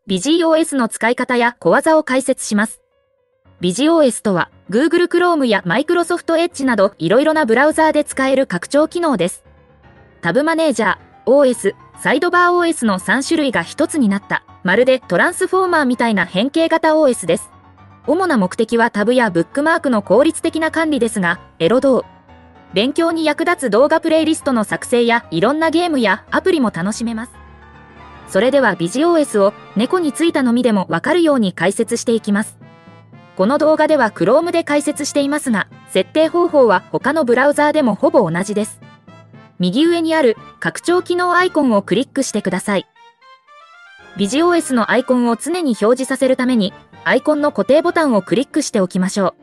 BGOS の使い方や小技を解説します。BGOS とは、Google Chrome や Microsoft Edge などいろいろなブラウザーで使える拡張機能です。タブマネージャー、OS、サイドバー OS の3種類が一つになった、まるでトランスフォーマーみたいな変形型 OS です。主な目的はタブやブックマークの効率的な管理ですが、エロ動。勉強に役立つ動画プレイリストの作成やいろんなゲームやアプリも楽しめます。それでは BGOS を猫についたのみでもわかるように解説していきます。この動画では Chrome で解説していますが、設定方法は他のブラウザーでもほぼ同じです。右上にある拡張機能アイコンをクリックしてください。BGOS のアイコンを常に表示させるために、アイコンの固定ボタンをクリックしておきましょう。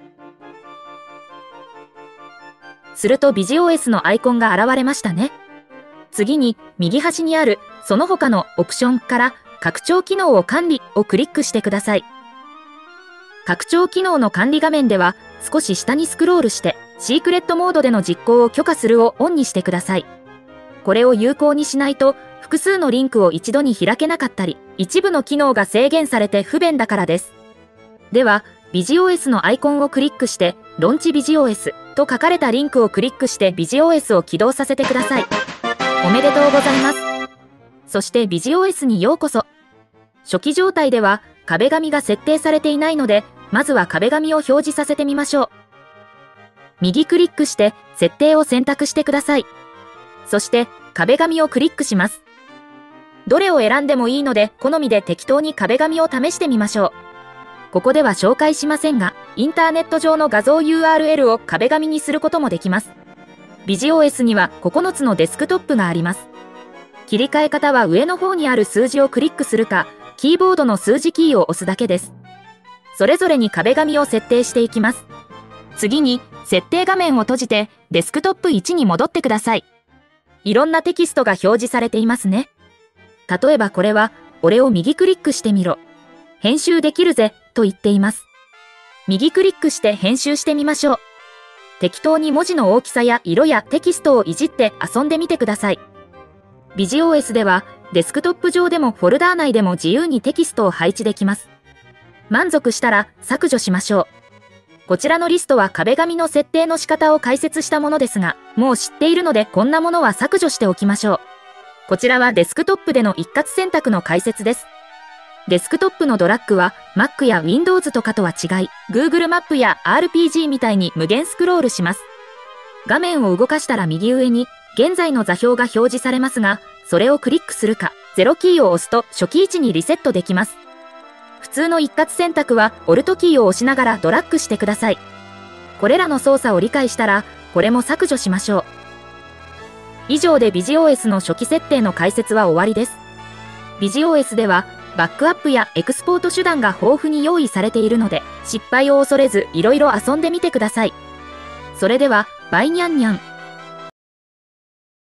すると BGOS のアイコンが現れましたね。次に右端にあるその他のオプションから拡張機能を管理をクリックしてください。拡張機能の管理画面では少し下にスクロールしてシークレットモードでの実行を許可するをオンにしてください。これを有効にしないと複数のリンクを一度に開けなかったり、一部の機能が制限されて不便だからです。では BGOS のアイコンをクリックしてロンチ BGOS と書かれたリンクをクリックして BGOS を起動させてください。おめでとうございます。そして BGOS にようこそ。初期状態では壁紙が設定されていないので、まずは壁紙を表示させてみましょう。右クリックして設定を選択してください。そして壁紙をクリックします。どれを選んでもいいので、好みで適当に壁紙を試してみましょう。ここでは紹介しませんが、インターネット上の画像 URL を壁紙にすることもできます。BGOS には9つのデスクトップがあります。切り替え方は上の方にある数字をクリックするか、キーボードの数字キーを押すだけです。それぞれに壁紙を設定していきます。次に、設定画面を閉じて、デスクトップ1に戻ってください。いろんなテキストが表示されていますね。例えばこれは、俺を右クリックしてみろ。編集できるぜ、と言っています。右クリックして編集してみましょう。適当に文字の大きさや色やテキストをいじって遊んでみてください。BGOS では、デスクトップ上でもフォルダー内でも自由にテキストを配置できます。満足したら削除しましょう。こちらのリストは壁紙の設定の仕方を解説したものですが、もう知っているのでこんなものは削除しておきましょう。こちらはデスクトップでの一括選択の解説です。デスクトップのドラッグは Mac や Windows とかとは違い、Google マップや RPG みたいに無限スクロールします。画面を動かしたら右上に現在の座標が表示されますが、それをクリックするか、0キーを押すと初期位置にリセットできます。普通の一括選択は Alt キーを押しながらドラッグしてください。これらの操作を理解したら、これも削除しましょう。以上で BGOS の初期設定の解説は終わりです。BGOS では、バックアップやエクスポート手段が豊富に用意されているので、失敗を恐れずいろいろ遊んでみてください。それでは、バイニャンニャン。